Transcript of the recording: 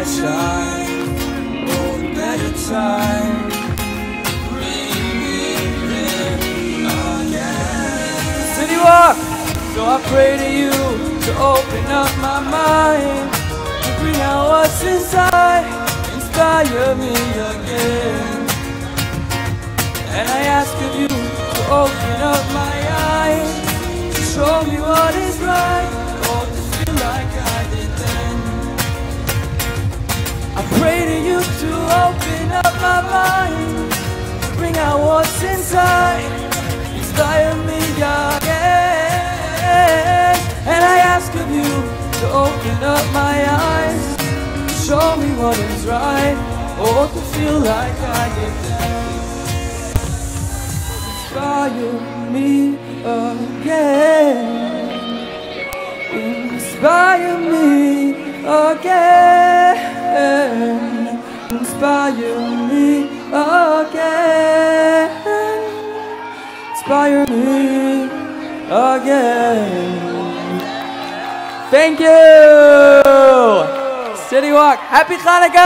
I shine. Oh, better time. Bring me there again. City Walk. So I pray to you to open up my mind, to bring out what's inside, inspire me again. And I ask of you to open up my eyes, to show me what is right, or to feel like I did then. I pray to you to open up my mind, to bring out what's inside, inspire me again. And I ask of you to open up my eyes, to show me what is right, or to feel like I did then. Inspire me again. Inspire me again. Inspire me again. Inspire me again. Thank you. City Walk. Happy Hanukkah.